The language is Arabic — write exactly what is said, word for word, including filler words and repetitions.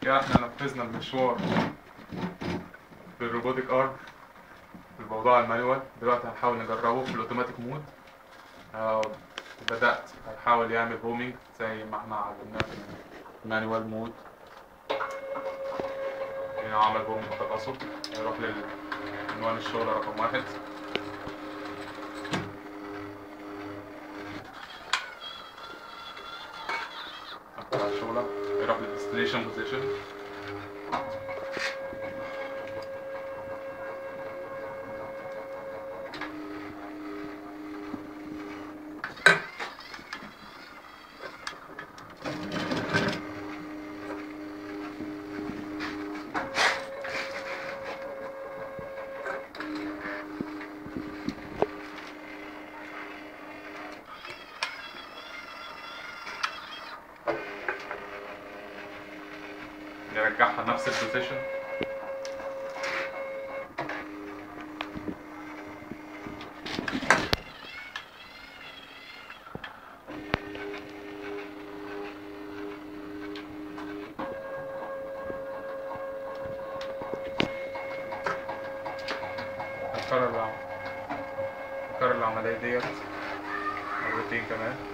كده احنا نفذنا المشوار بالروبوتك ارم في الموضوع المانيوال. دلوقتي هنحاول نجربه في الاوتوماتيك مود. آه، بدأت هحاول يعمل هومينج زي ما احنا عملناه في المانيوال مود. هنا عمل هومينج تقاصد، هيروح للعنوان الشغل رقم واحد. افتح الشغلة، يروح للديستليشن بوزيشن. نرجعها نفس البوزيشن. نكرر نكرر العملية ديت مرتين كمان.